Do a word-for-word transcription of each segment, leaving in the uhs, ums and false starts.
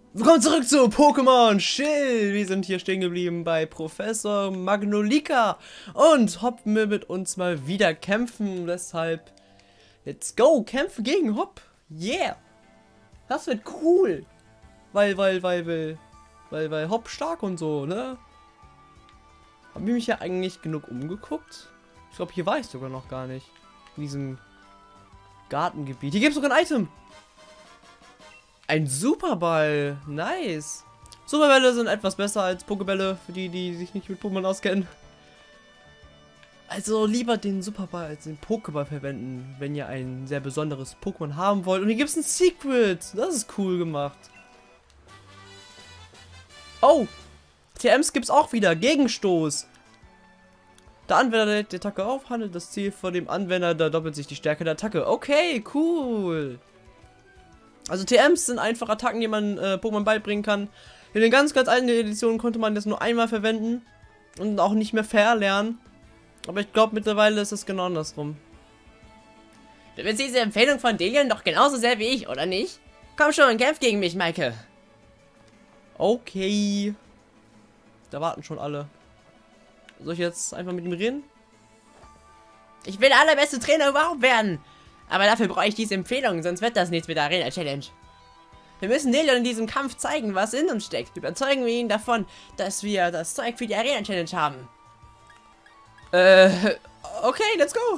Willkommen zurück zu Pokémon Schild. Wir sind hier stehen geblieben bei Professor Magnolika und Hopp will mit uns mal wieder kämpfen. Deshalb, let's go, kämpfen gegen Hopp. Yeah, das wird cool. Weil, weil, weil, weil, weil, weil Hopp stark und so, ne? Haben wir mich ja eigentlich genug umgeguckt? Ich glaube, hier war ich sogar noch gar nicht. In diesem Gartengebiet. Hier gibt es sogar ein Item. Ein Superball. Nice. Superbälle sind etwas besser als Pokébälle, für die, die sich nicht mit Pokémon auskennen. Also lieber den Superball als den Pokéball verwenden, wenn ihr ein sehr besonderes Pokémon haben wollt. Und hier gibt es ein Secret. Das ist cool gemacht. Oh. T Ms gibt es auch wieder. Gegenstoß. Der Anwender lädt die Attacke auf, handelt das Ziel vor dem Anwender, da doppelt sich die Stärke der Attacke. Okay, cool. Also T Ms sind einfach Attacken, die man äh, Pokémon beibringen kann. In den ganz, ganz alten Editionen konnte man das nur einmal verwenden und auch nicht mehr verlernen. Aber ich glaube, mittlerweile ist es genau andersrum. Du willst diese Empfehlung von Delion doch genauso sehr wie ich, oder nicht? Komm schon, kämpf gegen mich, Maike. Okay. Da warten schon alle. Soll ich jetzt einfach mit ihm reden? Ich will der allerbeste Trainer überhaupt werden. Aber dafür brauche ich diese Empfehlung, sonst wird das nichts mit der Arena-Challenge. Wir müssen Delion in diesem Kampf zeigen, was in uns steckt. Überzeugen wir ihn davon, dass wir das Zeug für die Arena-Challenge haben. Äh, okay, let's go.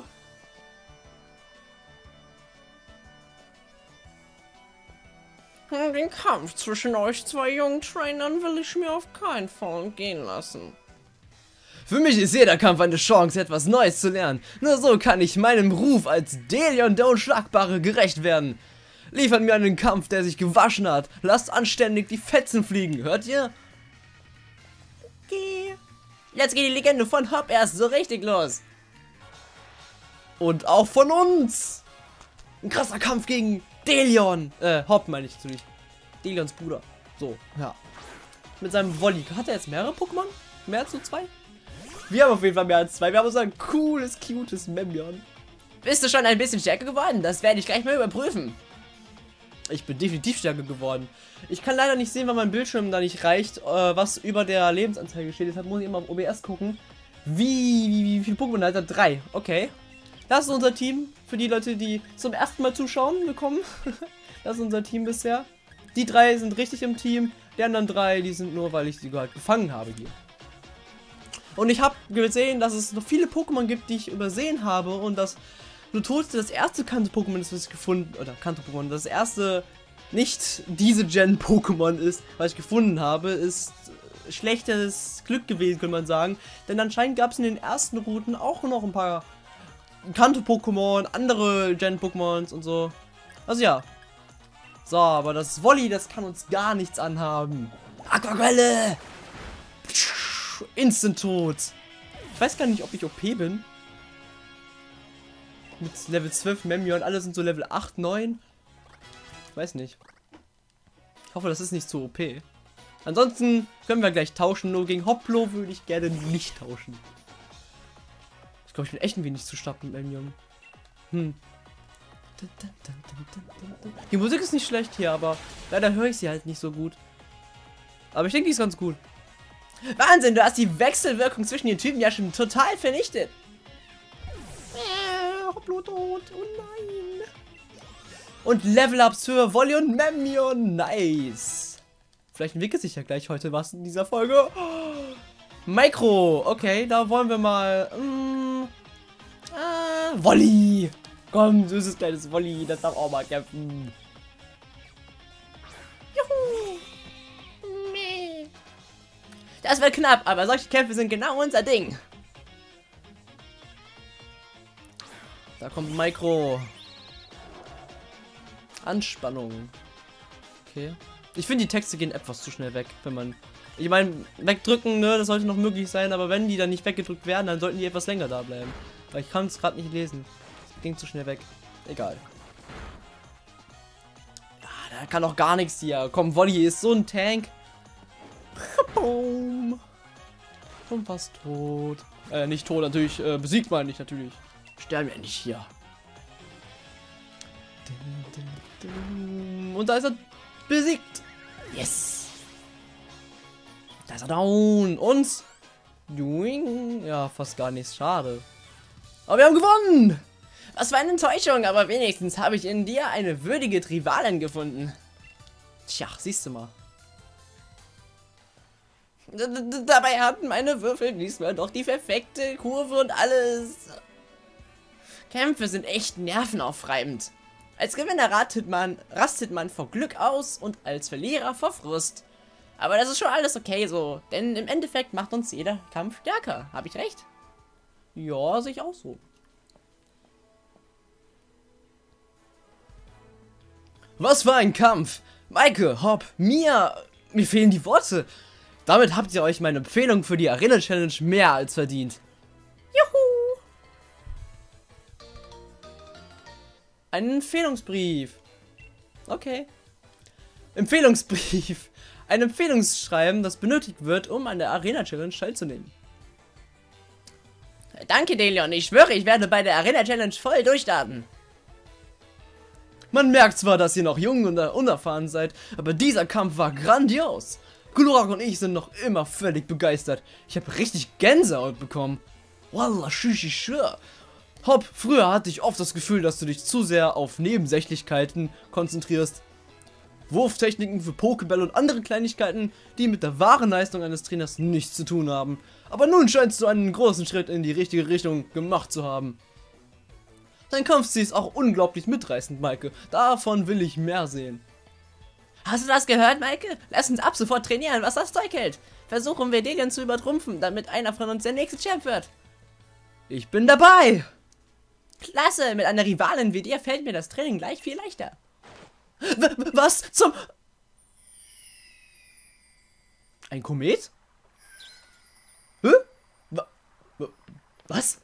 Den Kampf zwischen euch zwei jungen Trainern will ich mir auf keinen Fall entgehen lassen. Für mich ist jeder Kampf eine Chance, etwas Neues zu lernen. Nur so kann ich meinem Ruf als Delion der Unschlagbare gerecht werden. Liefert mir einen Kampf, der sich gewaschen hat. Lasst anständig die Fetzen fliegen, hört ihr? Okay. Jetzt geht die Legende von Hopp erst so richtig los. Und auch von uns. Ein krasser Kampf gegen Delion. Äh, Hopp meine ich natürlich. Delions Bruder. So, ja. Mit seinem Wolli. Hat er jetzt mehrere Pokémon? Mehr als nur zwei? Wir haben auf jeden Fall mehr als zwei. Wir haben so ein cooles, cutes Memmion. Bist du schon ein bisschen stärker geworden? Das werde ich gleich mal überprüfen. Ich bin definitiv stärker geworden. Ich kann leider nicht sehen, weil mein Bildschirm da nicht reicht, äh, was über der Lebensanzeige steht. Deshalb muss ich immer auf O B S gucken. Wie, wie, wie viele Pokémon hat er? Drei. Okay. Das ist unser Team. Für die Leute, die zum ersten Mal zuschauen gekommen. Das ist unser Team bisher. Die drei sind richtig im Team. Die anderen drei, die sind nur, weil ich sie halt gefangen habe hier. Und ich habe gesehen, dass es noch viele Pokémon gibt, die ich übersehen habe. Und dass Lutolste das erste Kanto-Pokémon ist, was ich gefunden oder Kanto-Pokémon, das erste nicht diese Gen-Pokémon ist, was ich gefunden habe, ist schlechtes Glück gewesen, könnte man sagen. Denn anscheinend gab es in den ersten Routen auch noch ein paar Kanto-Pokémon, andere Gen-Pokémons und so. Also ja. So, aber das Wolli, das kann uns gar nichts anhaben. Aquaquelle! Instant tot. Ich weiß gar nicht, ob ich O P bin. Mit Level zwölf Memmion, alle sind so Level acht, neun. Ich weiß nicht. Ich hoffe, das ist nicht zu O P. Ansonsten können wir gleich tauschen. Nur gegen Hoplo würde ich gerne nicht tauschen. Ich glaube, ich bin echt ein wenig zu stark mit Memmion. Hm. Die Musik ist nicht schlecht hier, aber leider höre ich sie halt nicht so gut. Aber ich denke, die ist ganz gut. Wahnsinn, du hast die Wechselwirkung zwischen den Typen ja schon total vernichtet. Äh, Hoplo tot, oh nein. Und Level-Ups für Wolli und Memmion, nice. Vielleicht entwickelt sich ja gleich heute was in dieser Folge. Oh, Micro, okay, da wollen wir mal... Mm, äh, Wolli. Komm, süßes kleines Wolli, das darf auch mal kämpfen. Juhu. Meh. Das wird knapp, aber solche Kämpfe sind genau unser Ding. Da kommt Micro. Anspannung. Okay. Ich finde, die Texte gehen etwas zu schnell weg, wenn man... Ich meine, wegdrücken, ne, das sollte noch möglich sein, aber wenn die dann nicht weggedrückt werden, dann sollten die etwas länger da bleiben. Weil ich kann es gerade nicht lesen. Das ging zu schnell weg. Egal. Ja, da kann auch gar nichts hier. Komm, Wolli ist so ein Tank. Boom. Und fast tot. Äh, nicht tot, natürlich. Äh, besiegt meine ich natürlich. Sterben wir nicht hier. Und da ist er besiegt. Yes. Da ist er down. Und... Doing? Ja, fast gar nichts. Schade. Aber wir haben gewonnen. Was für eine Enttäuschung, aber wenigstens habe ich in dir eine würdige Rivalin gefunden. Tja, siehst du mal. D -d Dabei hatten meine Würfel diesmal doch die perfekte Kurve und alles. Kämpfe sind echt nervenaufreibend. Als Gewinner ratet man, rastet man vor Glück aus und als Verlierer vor Frust. Aber das ist schon alles okay so, denn im Endeffekt macht uns jeder Kampf stärker. Habe ich recht? Ja, sehe ich auch so. Was für ein Kampf! Maike, Hopp, Mia, mir fehlen die Worte. Damit habt ihr euch meine Empfehlung für die Arena Challenge mehr als verdient. Juhu! Ein Empfehlungsbrief. Okay. Empfehlungsbrief. Ein Empfehlungsschreiben, das benötigt wird, um an der Arena Challenge teilzunehmen. Danke, Delion. Ich schwöre, ich werde bei der Arena Challenge voll durchstarten. Man merkt zwar, dass ihr noch jung und unerfahren seid, aber dieser Kampf war grandios. Glurak und ich sind noch immer völlig begeistert. Ich habe richtig Gänsehaut bekommen. Wallah, shishi schwör. Hopp, früher hatte ich oft das Gefühl, dass du dich zu sehr auf Nebensächlichkeiten konzentrierst. Wurftechniken für Pokébälle und andere Kleinigkeiten, die mit der wahren Leistung eines Trainers nichts zu tun haben. Aber nun scheinst du einen großen Schritt in die richtige Richtung gemacht zu haben. Dein Kampfstil ist auch unglaublich mitreißend, Maike. Davon will ich mehr sehen. Hast du das gehört, Maike? Lass uns ab sofort trainieren, was das Zeug hält. Versuchen wir Delion zu übertrumpfen, damit einer von uns der nächste Champ wird. Ich bin dabei! Klasse, mit einer Rivalin wie dir fällt mir das Training gleich viel leichter. W was zum... Ein Komet? Hä? Wa was?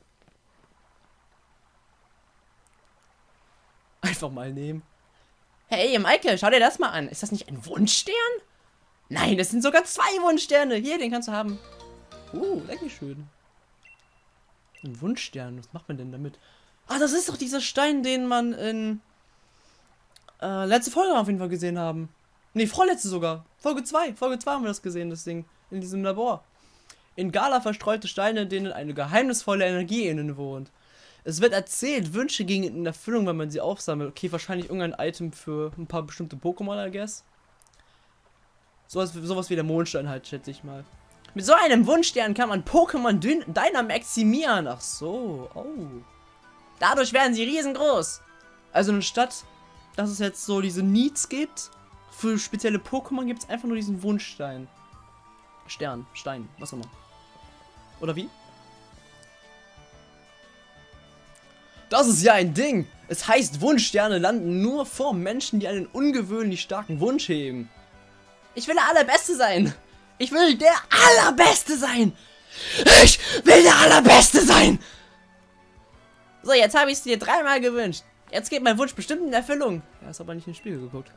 Einfach mal nehmen. Hey, Maike, schau dir das mal an. Ist das nicht ein Wunschstern? Nein, das sind sogar zwei Wunschsterne. Hier, den kannst du haben. Uh, Dankeschön. Ein Wunschstern, was macht man denn damit? Ah, das ist doch dieser Stein, den man in äh, letzte Folge auf jeden Fall gesehen haben. Ne, vorletzte sogar. Folge zwei. Folge zwei haben wir das gesehen, das Ding. In diesem Labor. In Gala verstreute Steine, denen eine geheimnisvolle Energie innen wohnt. Es wird erzählt, Wünsche gingen in Erfüllung, wenn man sie aufsammelt. Okay, wahrscheinlich irgendein Item für ein paar bestimmte Pokémon, I guess. Sowas, sowas wie der Mondstein halt, schätze ich mal. Mit so einem Wunschstern kann man Pokémon Dynamaximieren. Ach so, oh. Dadurch werden sie riesengroß. Also anstatt, dass es jetzt so diese Needs gibt, für spezielle Pokémon gibt es einfach nur diesen Wunschstein. Stern, Stein, was auch immer. Oder wie? Das ist ja ein Ding. Es heißt, Wunschsterne landen nur vor Menschen, die einen ungewöhnlich starken Wunsch hegen. Ich will der Allerbeste sein. Ich will der Allerbeste sein. Ich will der Allerbeste sein. So, jetzt habe ich es dir dreimal gewünscht. Jetzt geht mein Wunsch bestimmt in Erfüllung. Er ist aber nicht ins Spiegel geguckt.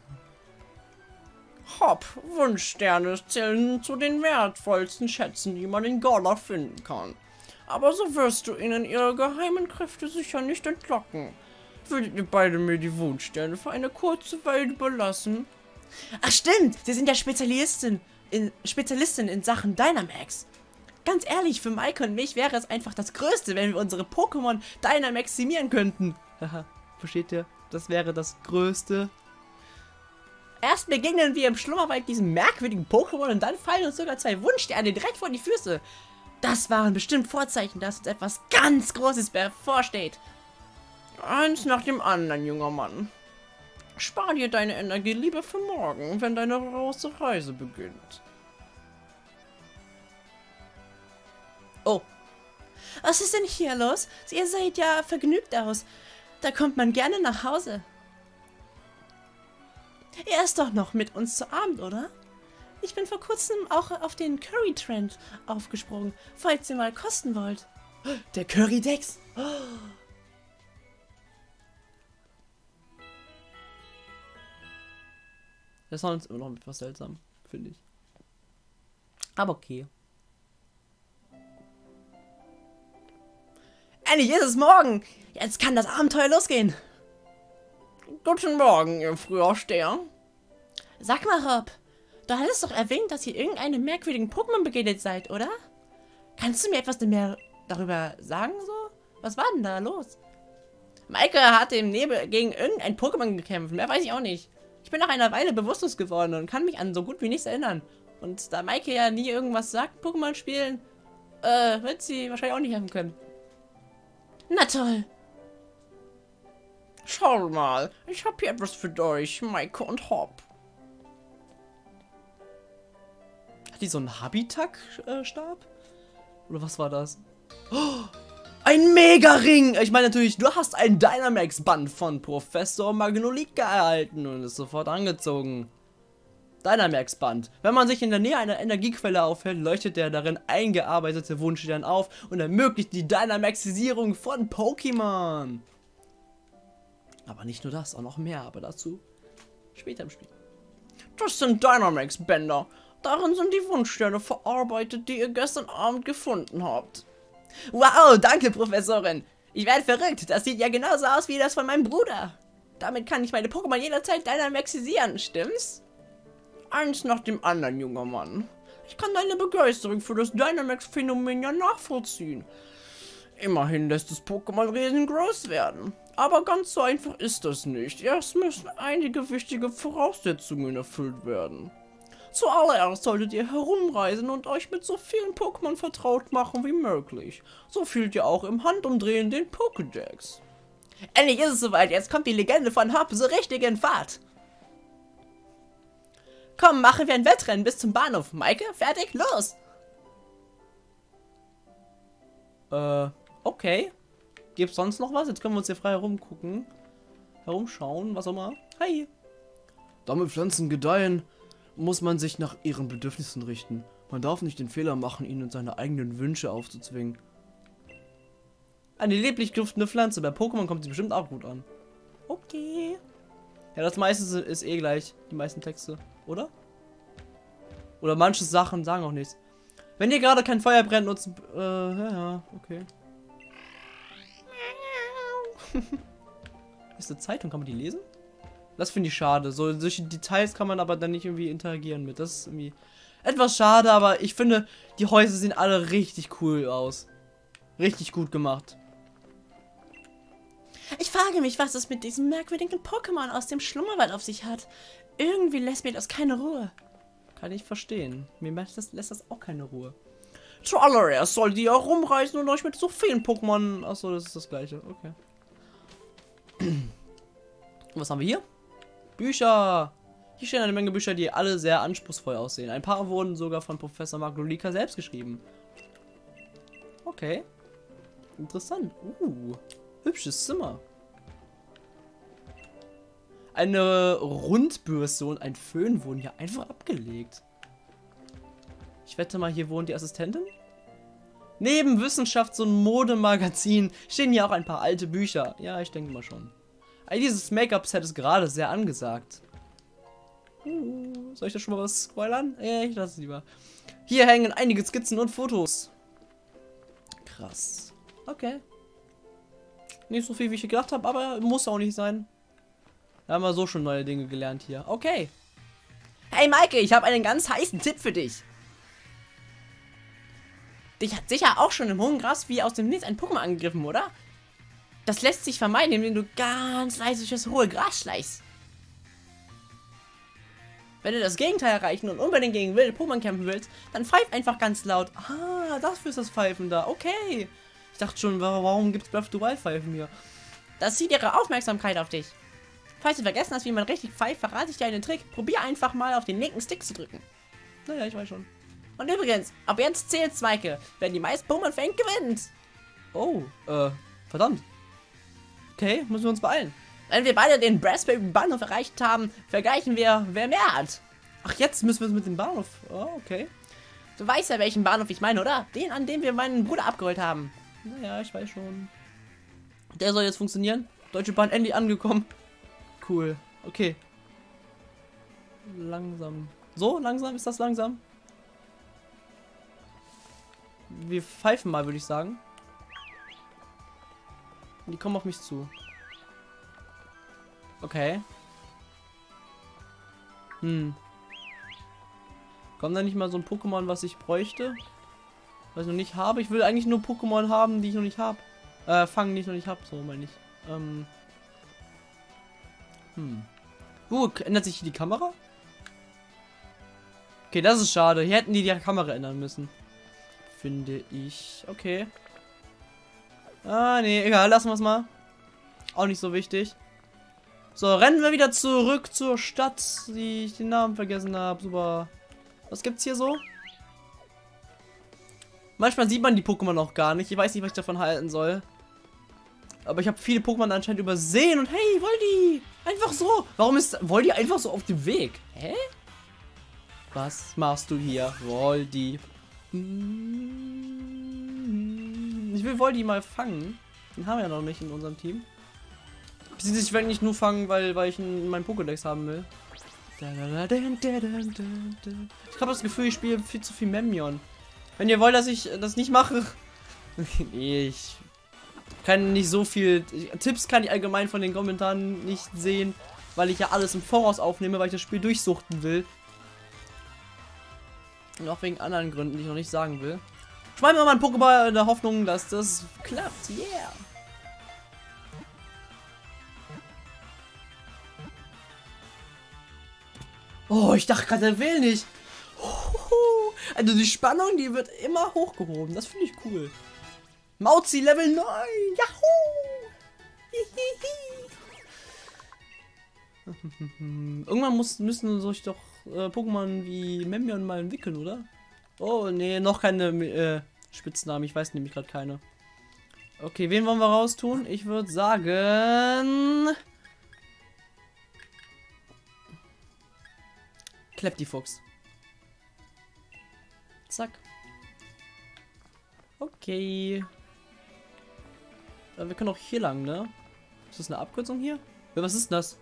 Hopp, Wunschsterne zählen zu den wertvollsten Schätzen, die man in Gala finden kann. Aber so wirst du ihnen ihre geheimen Kräfte sicher nicht entlocken. Würdet ihr beide mir die Wunschsterne für eine kurze Weile überlassen? Ach stimmt, sie sind ja Spezialistin in, Spezialistin in Sachen Dynamax. Ganz ehrlich, für Maike und mich wäre es einfach das Größte, wenn wir unsere Pokémon Dynamaximieren könnten. Haha, versteht ihr? Das wäre das Größte. Erst begegnen wir im Schlummerwald diesem merkwürdigen Pokémon und dann fallen uns sogar zwei Wunschsterne direkt vor die Füße. Das waren bestimmt Vorzeichen, dass uns etwas ganz Großes bevorsteht. Eins nach dem anderen, junger Mann. Spar dir deine Energie lieber für morgen, wenn deine große Reise beginnt. Oh. Was ist denn hier los? Ihr seht ja vergnügt aus. Da kommt man gerne nach Hause. Er ist doch noch mit uns zu Abend, oder? Ich bin vor kurzem auch auf den Curry-Trend aufgesprungen, falls ihr mal kosten wollt. Der Curry-Dex. Oh. Der Sound ist immer noch etwas seltsam, finde ich. Aber okay. Endlich ist es morgen. Jetzt kann das Abenteuer losgehen. Guten Morgen, ihr Frühaufsteher. Sag mal, Rob. Du hattest doch erwähnt, dass ihr irgendeinem merkwürdigen Pokémon begegnet seid, oder? Kannst du mir etwas mehr darüber sagen, so? Was war denn da los? Maike hat im Nebel gegen irgendein Pokémon gekämpft. Mehr weiß ich auch nicht. Ich bin nach einer Weile bewusstlos geworden und kann mich an so gut wie nichts erinnern. Und da Maike ja nie irgendwas sagt, Pokémon spielen, äh, wird sie wahrscheinlich auch nicht helfen können. Na toll. Schau mal, ich habe hier etwas für euch, Maike und Hop. Hat die so einen Habitak-Stab? Oder was war das? Oh, ein Mega-Ring! Ich meine natürlich, du hast ein Dynamax-Band von Professor Magnolika erhalten und ist sofort angezogen. Dynamax-Band. Wenn man sich in der Nähe einer Energiequelle aufhält, leuchtet der darin eingearbeitete Wunschstern auf und ermöglicht die Dynamaxisierung von Pokémon. Aber nicht nur das, auch noch mehr, aber dazu später im Spiel. Das sind Dynamax-Bänder. Darin sind die Wunschsterne verarbeitet, die ihr gestern Abend gefunden habt. Wow, danke, Professorin. Ich werde verrückt. Das sieht ja genauso aus wie das von meinem Bruder. Damit kann ich meine Pokémon jederzeit Dynamaxisieren, stimmt's? Eins nach dem anderen, junger Mann. Ich kann deine Begeisterung für das Dynamax-Phänomen ja nachvollziehen. Immerhin lässt das Pokémon riesengroß werden. Aber ganz so einfach ist das nicht. Erst müssen einige wichtige Voraussetzungen erfüllt werden. Zuallererst solltet ihr herumreisen und euch mit so vielen Pokémon vertraut machen wie möglich. So fühlt ihr auch im Handumdrehen den Pokédex. Endlich ist es soweit, jetzt kommt die Legende von Hop so richtig in Fahrt. Komm, machen wir ein Wettrennen bis zum Bahnhof. Maike, fertig, los! Äh, okay. Gibt's sonst noch was? Jetzt können wir uns hier frei herumgucken. Herumschauen, was auch immer. Hi. Damit Pflanzen gedeihen, muss man sich nach ihren Bedürfnissen richten. Man darf nicht den Fehler machen, ihnen seine eigenen Wünsche aufzuzwingen. Eine lieblich duftende Pflanze. Bei Pokémon kommt sie bestimmt auch gut an. Okay. Ja, das meiste ist eh gleich. Die meisten Texte. Oder? Oder manche Sachen sagen auch nichts. Wenn ihr gerade kein Feuer brennt, nutzen... Äh, ja, ja, okay. Ist eine Zeitung, kann man die lesen? Das finde ich schade. So, solche Details kann man aber dann nicht irgendwie interagieren mit. Das ist irgendwie etwas schade, aber ich finde, die Häuser sehen alle richtig cool aus. Richtig gut gemacht. Ich frage mich, was es mit diesem merkwürdigen Pokémon aus dem Schlummerwald auf sich hat. Irgendwie lässt mir das keine Ruhe. Kann ich verstehen. Mir lässt das, lässt das auch keine Ruhe. Zuallererst solltet ihr rumreisen und euch mit so vielen Pokémon... Achso, das ist das gleiche. Okay. Was haben wir hier? Bücher. Hier stehen eine Menge Bücher, die alle sehr anspruchsvoll aussehen. Ein paar wurden sogar von Professor Magnolika selbst geschrieben. Okay. Interessant. Uh, hübsches Zimmer. Eine Rundbürste und ein Föhn wurden hier einfach abgelegt. Ich wette mal, hier wohnt die Assistentin. Neben Wissenschafts- und Modemagazin stehen hier auch ein paar alte Bücher. Ja, ich denke mal schon. All dieses Make-up-Set ist gerade sehr angesagt. Uh, soll ich da schon mal was spoilern? Ja, ich lasse es lieber. Hier hängen einige Skizzen und Fotos. Krass. Okay. Nicht so viel, wie ich gedacht habe, aber muss auch nicht sein. Da haben wir so schon neue Dinge gelernt hier. Okay. Hey Maike, ich habe einen ganz heißen Tipp für dich. Dich hat sicher auch schon im hohen Gras wie aus dem Nichts ein Pokémon angegriffen, oder? Das lässt sich vermeiden, indem du ganz leise durch das hohe Gras schleichst. Wenn du das Gegenteil erreichen und unbedingt gegen wilde Pokémon kämpfen willst, dann pfeif einfach ganz laut. Ah, dafür ist das Pfeifen da. Okay. Ich dachte schon, warum gibt es Breath of the Wild Pfeifen hier? Das zieht ihre Aufmerksamkeit auf dich. Falls du vergessen hast, wie man richtig pfeift, verrate ich dir einen Trick. Probier einfach mal auf den linken Stick zu drücken. Naja, ich weiß schon. Und übrigens, ab jetzt zählt Maike. Wenn die meisten Pokémon fängt, gewinnt. Oh, äh, verdammt. Okay, müssen wir uns beeilen. Wenn wir beide den Raspberry Bahnhof erreicht haben, vergleichen wir, wer mehr hat. Ach, jetzt müssen wir es mit dem Bahnhof. Oh, okay. Du weißt ja, welchen Bahnhof ich meine, oder? Den, an dem wir meinen Bruder abgeholt haben. Naja, ich weiß schon. Der soll jetzt funktionieren. Deutsche Bahn endlich angekommen. Cool. Okay. Langsam. So, langsam? Ist das langsam? Wir pfeifen mal, würde ich sagen. Die kommen auf mich zu. Okay. Hm. Kommt da nicht mal so ein Pokémon, was ich bräuchte? Was ich noch nicht habe? Ich will eigentlich nur Pokémon haben, die ich noch nicht habe. Äh, fangen, die ich noch nicht habe, so meine ich. Ähm. Hm. Uh, ändert sich hier die Kamera? Okay, das ist schade. Hier hätten die die Kamera ändern müssen. Finde ich. Okay. Ah, nee, egal, lassen wir es mal. Auch nicht so wichtig. So, rennen wir wieder zurück zur Stadt, die ich den Namen vergessen habe. Super. Was gibt's hier so? Manchmal sieht man die Pokémon auch gar nicht. Ich weiß nicht, was ich davon halten soll. Aber ich habe viele Pokémon anscheinend übersehen. Und hey, Voldi! Einfach so! Warum ist Voldi einfach so auf dem Weg? Hä? Was machst du hier, Voldi? Ich will Voldi mal fangen. Den haben wir ja noch nicht in unserem Team. Ich werde nicht nur fangen, weil, weil ich in meinem Pokédex haben will. Ich habe das Gefühl, ich spiele viel zu viel Memmion. Wenn ihr wollt, dass ich das nicht mache. Ich kann nicht so viel. Tipps kann ich allgemein von den Kommentaren nicht sehen, weil ich ja alles im Voraus aufnehme, weil ich das Spiel durchsuchten will. Und auch wegen anderen Gründen, die ich noch nicht sagen will. Schmeißen wir mal einen Pokéball in der Hoffnung, dass das klappt. Yeah! Oh, ich dachte gerade, er will nicht. Also die Spannung, die wird immer hochgehoben. Das finde ich cool. Mauzi Level neun. Yahoo! Irgendwann muss, müssen solche doch äh, Pokémon wie Memmion mal entwickeln, oder? Oh, nee, noch keine äh, Spitznamen. Ich weiß nämlich gerade keine. Okay, wen wollen wir raustun? Ich würde sagen... Kleptifuchs. Zack. Okay. Wir können auch hier lang, ne? Ist das eine Abkürzung hier? Was ist denn das?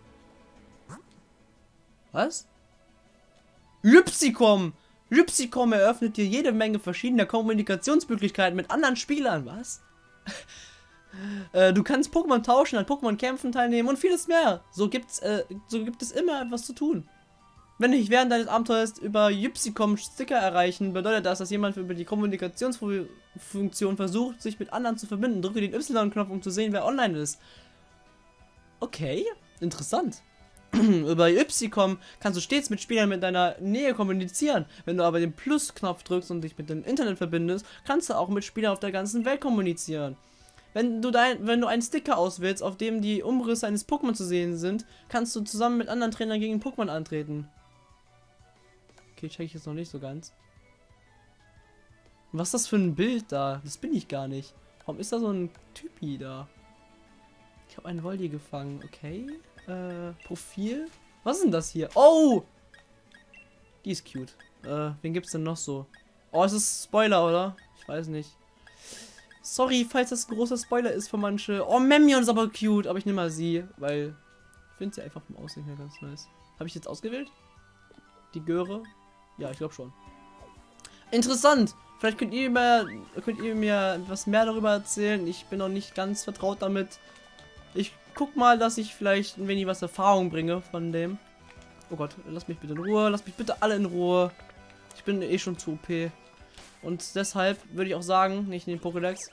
Was? Lypsicom! Lypsicom eröffnet dir jede Menge verschiedener Kommunikationsmöglichkeiten mit anderen Spielern. Was? äh, du kannst Pokémon tauschen, an Pokémon-Kämpfen teilnehmen und vieles mehr. So gibt's, äh, so gibt es immer etwas zu tun. Wenn dich während deines Abenteuers über Lypsicom Sticker erreichen, bedeutet das, dass jemand über die Kommunikationsfunktion versucht, sich mit anderen zu verbinden. Drücke den Y-Knopf, um zu sehen, wer online ist. Okay, interessant. Über Lypsicom kannst du stets mit Spielern mit deiner Nähe kommunizieren. Wenn du aber den Plus-Knopf drückst und dich mit dem Internet verbindest, kannst du auch mit Spielern auf der ganzen Welt kommunizieren. Wenn du, dein, wenn du einen Sticker auswählst, auf dem die Umrisse eines Pokémon zu sehen sind, kannst du zusammen mit anderen Trainern gegen Pokémon antreten. Okay, check ich jetzt noch nicht so ganz. Was ist das für ein Bild da? Das bin ich gar nicht. Warum ist da so ein Typi da? Ich habe einen Voldi gefangen. Okay. Äh, Profil. Was ist denn das hier? Oh! Die ist cute. Äh, wen gibt's denn noch so? Oh, es ist Spoiler, oder? Ich weiß nicht. Sorry, falls das ein großer Spoiler ist für manche. Oh, Memmion ist aber cute. Aber ich nehme mal sie, weil ich finde sie einfach vom Aussehen her ganz nice. Habe ich jetzt ausgewählt? Die Göre? Ja, ich glaube schon. Interessant. Vielleicht könnt ihr, mir, könnt ihr mir etwas mehr darüber erzählen. Ich bin noch nicht ganz vertraut damit. Ich guck mal, dass ich vielleicht ein wenig was Erfahrung bringe von dem. Oh Gott, lass mich bitte in Ruhe. Lass mich bitte alle in Ruhe. Ich bin eh schon zu O P. Und deshalb würde ich auch sagen, nicht in den Pokédex.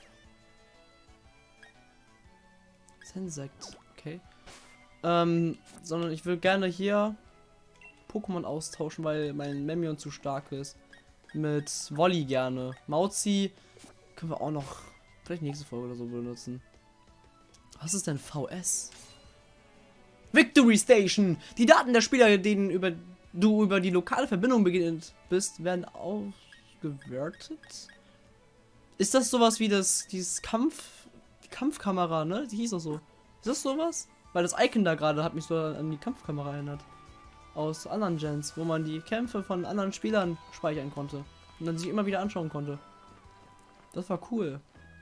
Sensect, okay. Ähm, sondern ich will gerne hier Pokémon austauschen, weil mein Memmion zu stark ist. Mit Wolli gerne. Mauzi können wir auch noch vielleicht nächste Folge oder so benutzen. Was ist denn V S? Victory Station! Die Daten der Spieler, denen über, du über die lokale Verbindung beginnt bist, werden ausgewertet. Ist das sowas wie das, dieses Kampf, die Kampfkamera, ne? Die hieß auch so. Ist das sowas? Weil das Icon da gerade hat mich so an die Kampfkamera erinnert. Aus anderen Gens, wo man die Kämpfe von anderen Spielern speichern konnte. Und dann sich immer wieder anschauen konnte. Das war cool.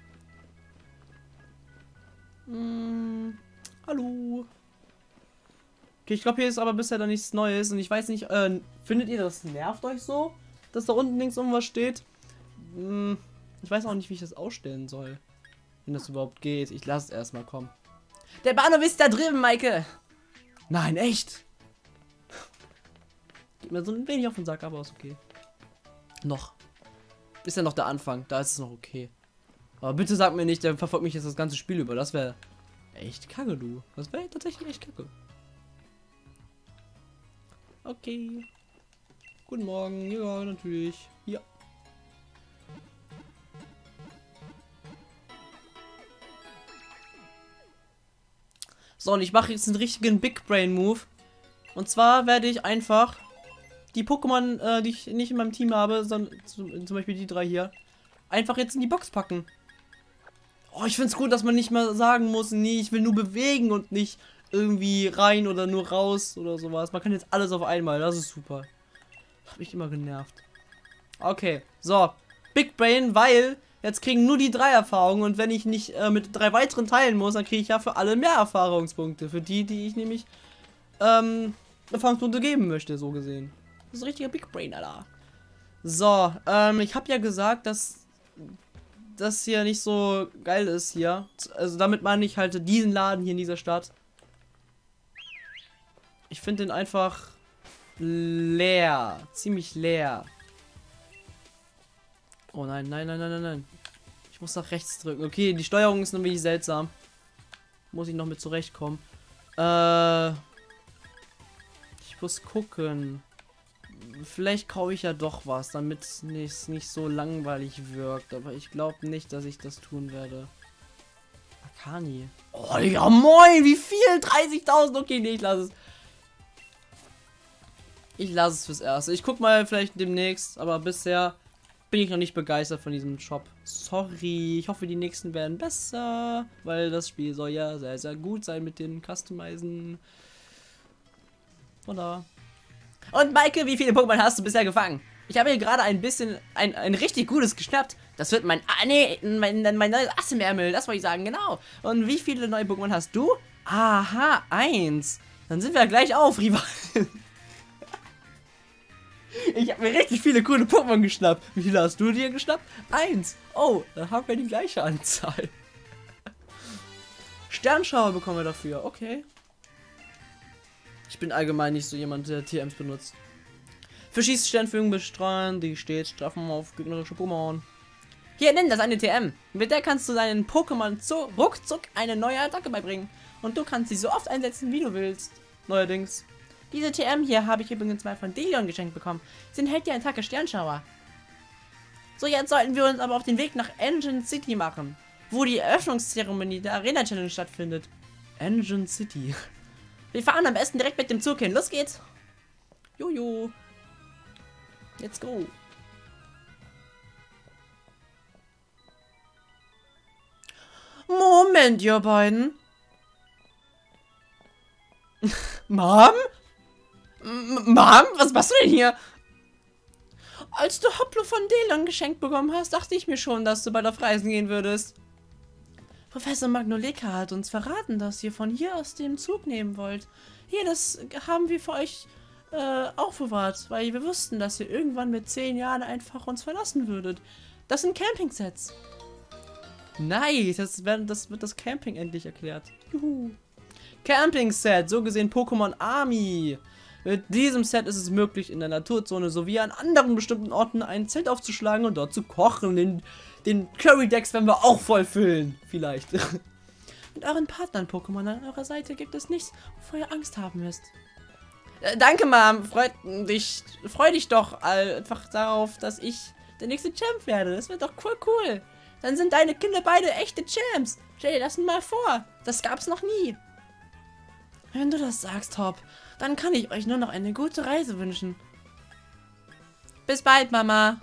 Hm, hallo. Okay, ich glaube, hier ist aber bisher da nichts Neues. Und ich weiß nicht, äh, findet ihr, das nervt euch so? Dass da unten links irgendwas steht? Hm, ich weiß auch nicht, wie ich das ausstellen soll. Wenn das überhaupt geht. Ich lasse es erstmal kommen. Der Bahnhof ist da drüben, Maike. Nein, echt? Geht mir so ein wenig auf den Sack, aber ist okay. Noch. Ist ja noch der Anfang, da ist es noch okay. Aber bitte sag mir nicht, der verfolgt mich jetzt das ganze Spiel über. Das wäre echt kacke, du. Das wäre tatsächlich echt kacke. Okay. Guten Morgen, ja, natürlich. Ja. So, und ich mache jetzt einen richtigen Big Brain Move. Und zwar werde ich einfach die Pokémon, äh, die ich nicht in meinem Team habe, sondern zum, zum Beispiel die drei hier, einfach jetzt in die Box packen. Oh, ich finde es gut, dass man nicht mehr sagen muss, nee, ich will nur bewegen und nicht irgendwie rein oder nur raus oder sowas. Man kann jetzt alles auf einmal, das ist super. Hat mich immer genervt. Okay, so. Big Brain, weil jetzt kriegen nur die drei Erfahrungen und wenn ich nicht äh, mit drei weiteren teilen muss, dann kriege ich ja für alle mehr Erfahrungspunkte. Für die, die ich nämlich ähm, Erfahrungspunkte geben möchte, so gesehen. Das ist ein richtiger Big Brain, Alter. So, ähm, ich habe ja gesagt, dass das hier nicht so geil ist hier. Also damit meine ich halt diesen Laden hier in dieser Stadt. Ich finde den einfach leer. Ziemlich leer. Oh nein, nein, nein, nein, nein, nein. Ich muss nach rechts drücken. Okay, die Steuerung ist noch ein wenig seltsam. Muss ich noch mit zurechtkommen. Äh... Ich muss gucken. Vielleicht kaufe ich ja doch was, damit es nicht, nicht so langweilig wirkt. Aber ich glaube nicht, dass ich das tun werde. Akani. Oh ja, moin, wie viel? dreißigtausend? Okay, nee, ich lasse es. Ich lasse es fürs Erste. Ich guck mal vielleicht demnächst, aber bisher bin ich noch nicht begeistert von diesem Shop. Sorry, ich hoffe, die nächsten werden besser, weil das Spiel soll ja sehr, sehr gut sein mit den Customizen. Oder? Und Maike, wie viele Pokémon hast du bisher gefangen? Ich habe hier gerade ein bisschen, ein, ein richtig gutes geschnappt. Das wird mein, ah nee, mein, mein neues Ass im Ärmel, das wollte ich sagen, genau. Und wie viele neue Pokémon hast du? Aha, eins. Dann sind wir gleich auf, Rivalen. Ich habe mir richtig viele coole Pokémon geschnappt. Wie viele hast du dir geschnappt? Eins. Oh, dann haben wir die gleiche Anzahl. Sternschauer bekommen wir dafür, okay. Ich bin allgemein nicht so jemand, der T Ms benutzt. Für Schießsternführung bestreuen, die stets straffen auf gegnerische Pokémon. Hier, nimm das eine T M. Mit der kannst du deinen Pokémon so ruckzuck eine neue Attacke beibringen. Und du kannst sie so oft einsetzen, wie du willst. Neuerdings. Diese T M hier habe ich übrigens mal von Delion geschenkt bekommen. Sie enthält die Attacke Sternschauer. So, jetzt sollten wir uns aber auf den Weg nach Engine City machen, wo die Eröffnungszeremonie der Arena Challenge stattfindet. Engine City. Wir fahren am besten direkt mit dem Zug hin. Los geht's. Jojo. Let's go. Moment, ihr beiden. Mom? M Mom? Was machst du denn hier? Als du Hoplo von Delion geschenkt bekommen hast, dachte ich mir schon, dass du bald auf Reisen gehen würdest. Professor Magnoleka hat uns verraten, dass ihr von hier aus den Zug nehmen wollt. Hier, das haben wir für euch äh, aufbewahrt, weil wir wussten, dass ihr irgendwann mit zehn Jahren einfach uns verlassen würdet. Das sind Camping-Sets. Nice, das, werden, das wird das Camping endlich erklärt. Juhu. Camping-Set, so gesehen Pokémon Army. Mit diesem Set ist es möglich, in der Naturzone sowie an anderen bestimmten Orten ein Zelt aufzuschlagen und dort zu kochen. Den, den Curry-Decks werden wir auch voll füllen, vielleicht. Mit euren Partnern Pokémon an eurer Seite gibt es nichts, wovor ihr Angst haben müsst. Äh, danke, Mom. Freut dich, freu dich doch einfach darauf, dass ich der nächste Champ werde. Das wird doch cool, cool. Dann sind deine Kinder beide echte Champs. Stell dir das mal vor. Das gab's noch nie. Wenn du das sagst, Hop, dann kann ich euch nur noch eine gute Reise wünschen. Bis bald, Mama.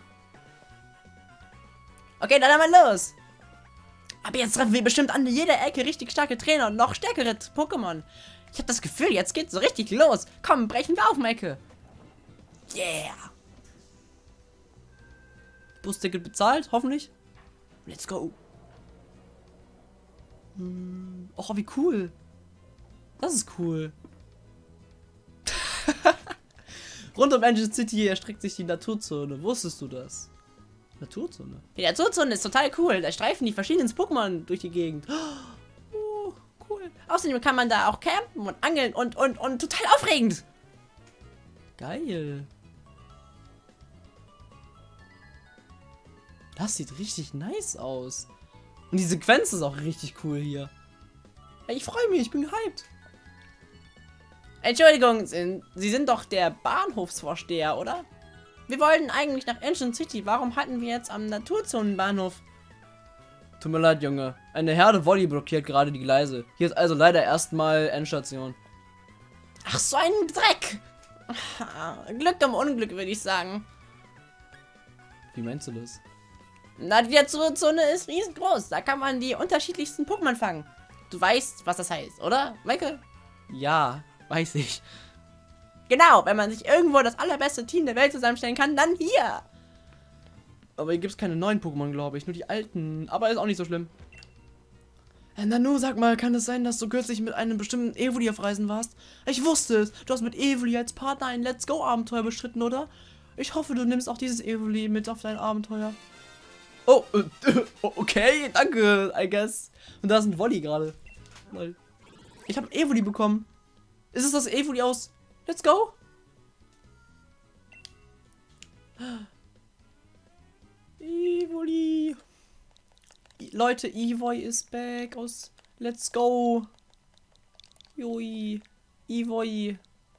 Okay, dann einmal los. Aber jetzt treffen wir bestimmt an jeder Ecke richtig starke Trainer und noch stärkere Pokémon. Ich habe das Gefühl, jetzt geht's so richtig los. Komm, brechen wir auf, Maike. Yeah. Busticket bezahlt, hoffentlich. Let's go. Hm. Oh, wie cool. Das ist cool. Rund um Engine City erstreckt sich die Naturzone. Wusstest du das? Naturzone? Die Naturzone ist total cool. Da streifen die verschiedenen Pokémon durch die Gegend. Oh, cool. Außerdem kann man da auch campen und angeln und, und, und total aufregend. Geil. Das sieht richtig nice aus. Und die Sequenz ist auch richtig cool hier. Ey, ich freue mich, ich bin hyped. Entschuldigung, sind, Sie sind doch der Bahnhofsvorsteher, oder? Wir wollten eigentlich nach Ancient City. Warum hatten wir jetzt am Naturzonenbahnhof? Tut mir leid, Junge. Eine Herde Volley blockiert gerade die Gleise. Hier ist also leider erstmal Endstation. Ach, so ein Dreck! Glück im Unglück, würde ich sagen. Wie meinst du das? Na, die Naturzone ist riesengroß. Da kann man die unterschiedlichsten Pokémon fangen. Du weißt, was das heißt, oder, Michael? Ja, weiß ich. Genau, wenn man sich irgendwo das allerbeste Team der Welt zusammenstellen kann, dann hier. Aber hier gibt es keine neuen Pokémon, glaube ich. Nur die alten. Aber ist auch nicht so schlimm. Äh, Nanu, sag mal, kann es sein, dass du kürzlich mit einem bestimmten Evoli auf Reisen warst? Ich wusste es. Du hast mit Evoli als Partner ein Let's Go-Abenteuer bestritten, oder? Ich hoffe, du nimmst auch dieses Evoli mit auf dein Abenteuer. Oh, äh, okay, danke, I guess. Und da ist ein Volley gerade. Ich habe Evoli bekommen. Ist es das Evoli aus Let's Go? Evoli. Leute, Evoy ist back aus Let's Go. Joi. Evoy.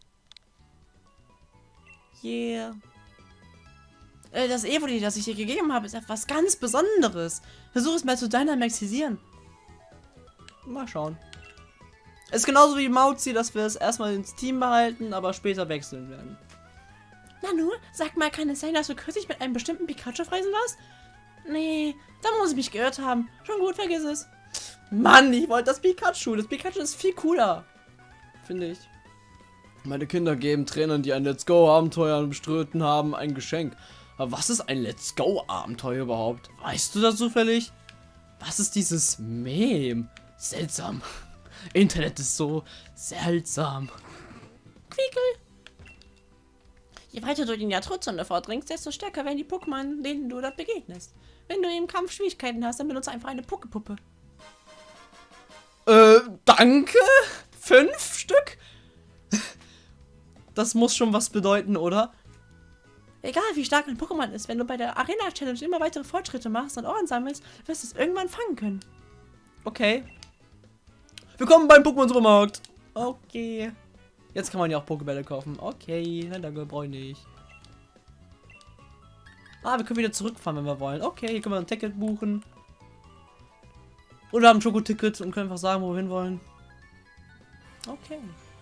Yeah. Äh, das Evoli, das ich dir gegeben habe, ist etwas ganz Besonderes. Versuch es mal zu Dynamaxisieren. Mal schauen. Es ist genauso wie Mauzi, dass wir es erstmal ins Team behalten, aber später wechseln werden. Nanu, sag mal, kann es sein, dass du kürzlich mit einem bestimmten Pikachu auf Reisen warst? Nee, da muss ich mich gehört haben. Schon gut, vergiss es. Mann, ich wollte das Pikachu. Das Pikachu ist viel cooler. Finde ich. Meine Kinder geben Trainern, die ein Let's Go-Abenteuer bestritten haben, ein Geschenk. Aber was ist ein Let's Go-Abenteuer überhaupt? Weißt du das zufällig? Was ist dieses Meme? Seltsam. Internet ist so seltsam. Quiekel. Je weiter du in die Naturzone vordringst, desto stärker werden die Pokémon, denen du dort begegnest. Wenn du im Kampf Schwierigkeiten hast, dann benutze einfach eine Pokepuppe. Äh, danke? Fünf Stück? Das muss schon was bedeuten, oder? Egal wie stark ein Pokémon ist, wenn du bei der Arena-Challenge immer weitere Fortschritte machst und Ohren sammelst, wirst du es irgendwann fangen können. Okay. Willkommen beim Pokémon-Supermarkt. Okay. Jetzt kann man ja auch Pokébälle kaufen. Okay, nein, danke, brauche ich nicht. Ah, wir können wieder zurückfahren, wenn wir wollen. Okay, hier können wir ein Ticket buchen. Oder haben ein Schoko-Ticket und können einfach sagen, wo wir hin wollen. Okay.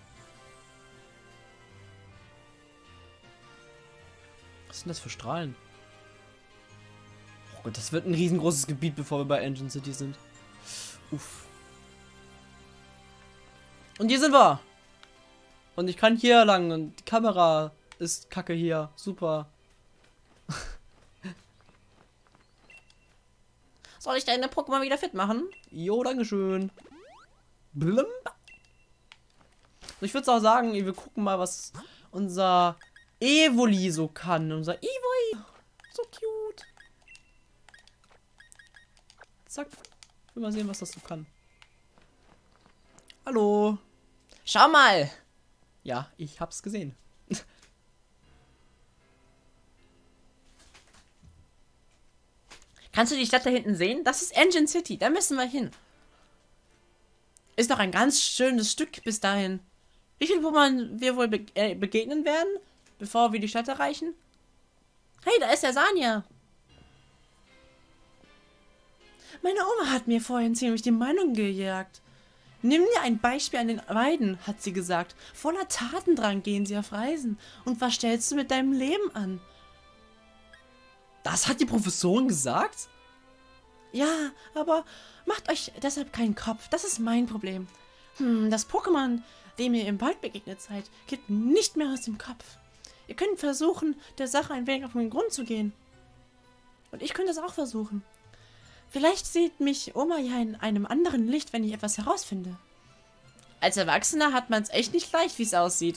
Was sind das für Strahlen? Oh Gott, das wird ein riesengroßes Gebiet, bevor wir bei Ancient City sind. Uff. Und hier sind wir. Und ich kann hier lang und die Kamera ist kacke hier. Super. Soll ich deine Pokémon wieder fit machen? Jo, dankeschön. Blum. Ich würde auch sagen, wir gucken mal, was unser Evoli so kann. Unser Evoli. So cute. Zack. Ich will mal sehen, was das so kann. Hallo. Schau mal. Ja, ich hab's gesehen. Kannst du die Stadt da hinten sehen? Das ist Ancient City. Da müssen wir hin. Ist noch ein ganz schönes Stück bis dahin. Wie viel Pokémon wir wohl be äh, begegnen werden, bevor wir die Stadt erreichen? Hey, da ist der Sanja. Meine Oma hat mir vorhin ziemlich die Meinung gejagt. Nimm dir ein Beispiel an den beiden, hat sie gesagt. Voller Tatendrang gehen sie auf Reisen. Und was stellst du mit deinem Leben an? Das hat die Professorin gesagt? Ja, aber macht euch deshalb keinen Kopf. Das ist mein Problem. Hm, das Pokémon, dem ihr im Wald begegnet seid, geht nicht mehr aus dem Kopf. Ihr könnt versuchen, der Sache ein wenig auf den Grund zu gehen. Und ich könnte es auch versuchen. Vielleicht sieht mich Oma ja in einem anderen Licht, wenn ich etwas herausfinde. Als Erwachsener hat man es echt nicht leicht, wie es aussieht.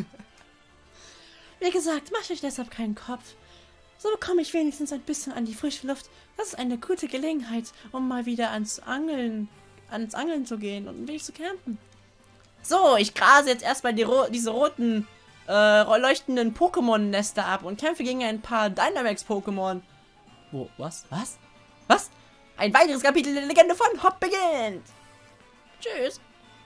Wie gesagt, macht euch deshalb keinen Kopf. So bekomme ich wenigstens ein bisschen an die frische Luft. Das ist eine gute Gelegenheit, um mal wieder ans Angeln, ans Angeln zu gehen und ein wenig zu campen. So, ich grase jetzt erstmal die ro diese roten, äh, leuchtenden Pokémon-Nester ab und kämpfe gegen ein paar Dynamax-Pokémon. Wo? Was? Was? Was? Ein weiteres Kapitel der Legende von Hop beginnt! Tschüss!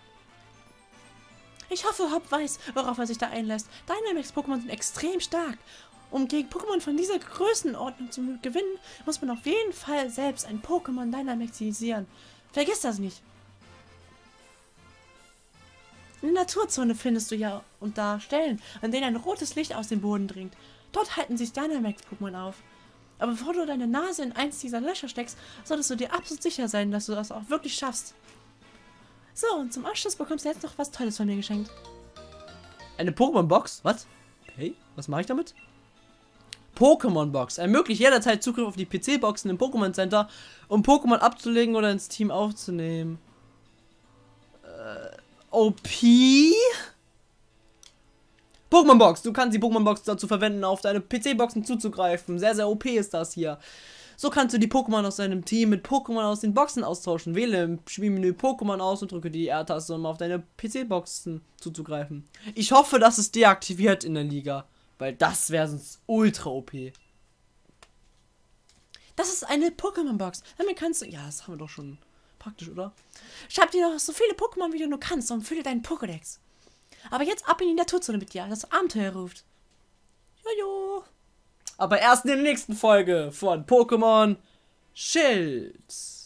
Ich hoffe, Hop weiß, worauf er sich da einlässt. Dynamax-Pokémon sind extrem stark. Um gegen Pokémon von dieser Größenordnung zu gewinnen, muss man auf jeden Fall selbst ein Pokémon Dynamaxisieren. Vergiss das nicht. In der Naturzone findest du ja und da Stellen, an denen ein rotes Licht aus dem Boden dringt. Dort halten sich Dynamax-Pokémon auf. Aber bevor du deine Nase in eins dieser Löcher steckst, solltest du dir absolut sicher sein, dass du das auch wirklich schaffst. So, und zum Abschluss bekommst du jetzt noch was Tolles von mir geschenkt. Eine Pokémon-Box? Was? Okay, was mache ich damit? Pokémon-Box. Ermöglicht jederzeit Zugriff auf die P C-Boxen im Pokémon Center, um Pokémon abzulegen oder ins Team aufzunehmen. Äh, O P? Pokémon-Box. Du kannst die Pokémon-Box dazu verwenden, auf deine P C-Boxen zuzugreifen. Sehr, sehr O P ist das hier. So kannst du die Pokémon aus deinem Team mit Pokémon aus den Boxen austauschen. Wähle im Spielmenü Pokémon aus und drücke die R-Taste, um auf deine P C-Boxen zuzugreifen. Ich hoffe, das ist deaktiviert in der Liga, weil das wäre sonst ultra O P. Das ist eine Pokémon-Box. Damit kannst du... Ja, das haben wir doch schon praktisch, oder? Schreib dir doch so viele Pokémon, wie du nur kannst und fülle deinen Pokédex. Aber jetzt ab in die Naturzone mit dir, das Abenteuer ruft. Jojo. Aber erst in der nächsten Folge von Pokémon Schild.